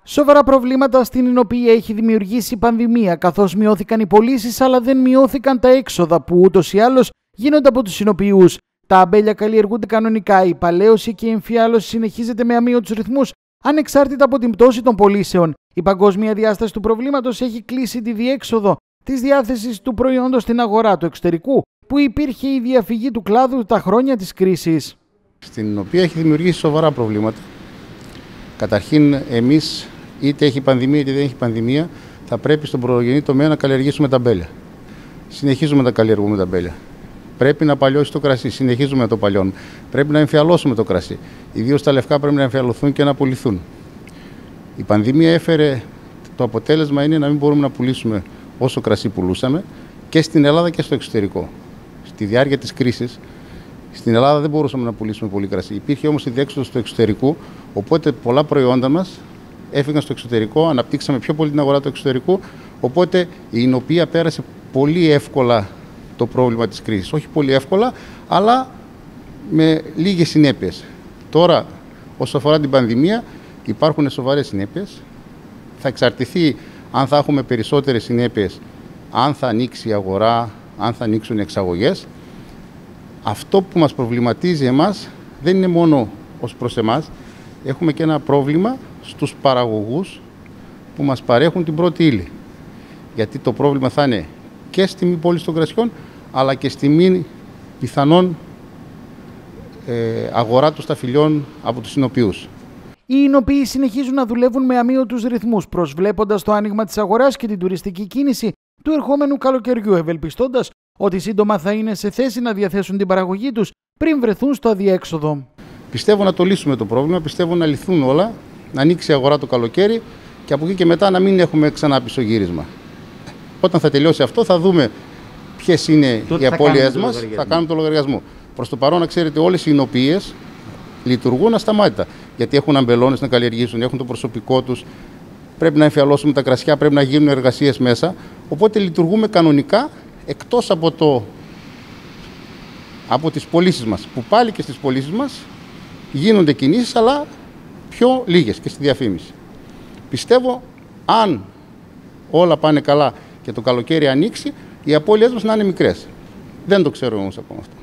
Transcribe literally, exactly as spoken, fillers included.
Σοβαρά προβλήματα στην Ινωπία έχει δημιουργήσει η πανδημία, καθώς μειώθηκαν οι πωλήσεις αλλά δεν μειώθηκαν τα έξοδα που ούτως ή άλλως γίνονται από τους Ινωπιούς. Τα αμπέλια καλλιεργούνται κανονικά, η παλαίωση και η εμφιάλωση συνεχίζεται με αμείωτους ρυθμούς, ανεξάρτητα από την πτώση των πωλήσεων. Η παγκόσμια διάσταση του προβλήματος έχει κλείσει τη διέξοδο της διάθεσης του προϊόντος στην αγορά του εξωτερικού, που υπήρχε η διαφυγή του κλάδου τα χρόνια της κρίσης. Στην Ινωπία έχει δημιουργήσει σοβαρά προβλήματα. Καταρχήν, εμείς, είτε έχει πανδημία είτε δεν έχει πανδημία, θα πρέπει στον πρωτογενή τομέα να καλλιεργήσουμε τα αμπέλια. Συνεχίζουμε να καλλιεργούμε τα αμπέλια. Πρέπει να παλιώσει το κρασί, συνεχίζουμε να το παλιώνουμε. Πρέπει να εμφιαλώσουμε το κρασί. Ιδίως τα λευκά πρέπει να εμφιαλωθούν και να πουληθούν. Η πανδημία έφερε, το αποτέλεσμα είναι να μην μπορούμε να πουλήσουμε όσο κρασί πουλούσαμε και στην Ελλάδα και στο εξωτερικό. Στη διάρκεια της κρίσης, στην Ελλάδα δεν μπορούσαμε να πουλήσουμε πολύ κρασί. Υπήρχε όμως η διέξοδος του εξωτερικού, οπότε πολλά προϊόντα μας έφυγαν στο εξωτερικό, αναπτύξαμε πιο πολύ την αγορά του εξωτερικού, οπότε η Ινωπία πέρασε πολύ εύκολα το πρόβλημα της κρίσης. Όχι πολύ εύκολα, αλλά με λίγες συνέπειες. Τώρα, όσο αφορά την πανδημία, υπάρχουν σοβαρές συνέπειες. Θα εξαρτηθεί αν θα έχουμε περισσότερες συνέπειες, αν θα ανοίξει η αγορά, αν θα ανοίξουν οι εξαγωγές. Αυτό που μας προβληματίζει εμάς δεν είναι μόνο ως προς εμάς. Έχουμε και ένα πρόβλημα στους παραγωγούς που μας παρέχουν την πρώτη ύλη. Γιατί το πρόβλημα θα είναι και στη μη πώληση των κρασιών, αλλά και στη μη πιθανόν ε, αγορά των σταφυλιών από τους Ινωπιούς. Οι Ινωπιοί συνεχίζουν να δουλεύουν με αμείωτους ρυθμούς, προσβλέποντας το άνοιγμα της αγοράς και την τουριστική κίνηση του ερχόμενου καλοκαιριού, ευελπιστώντας ότι σύντομα θα είναι σε θέση να διαθέσουν την παραγωγή τους πριν βρεθούν στο αδιέξοδο. Πιστεύω να το λύσουμε το πρόβλημα, πιστεύω να λυθούν όλα, να ανοίξει η αγορά το καλοκαίρι και από εκεί και μετά να μην έχουμε ξανά πισωγύρισμα. Όταν θα τελειώσει αυτό, θα δούμε ποιες είναι τότε οι απώλειές μας, θα κάνουμε το λογαριασμό. Προς το παρόν, να ξέρετε, όλες οι Ινωπίες λειτουργούν ασταμάτητα. Γιατί έχουν αμπελώνες να καλλιεργήσουν, έχουν το προσωπικό τους, πρέπει να εμφιαλώσουμε τα κρασιά, πρέπει να γίνουν εργασίες μέσα. Οπότε λειτουργούμε κανονικά, εκτός από, το, από τις πωλήσεις μας. Που πάλι και στις πωλήσεις μας γίνονται κινήσεις, αλλά πιο λίγες και στη διαφήμιση. Πιστεύω, αν όλα πάνε καλά και το καλοκαίρι ανοίξει, οι απώλειές μας να είναι μικρές. Δεν το ξέρω όμως ακόμα αυτό.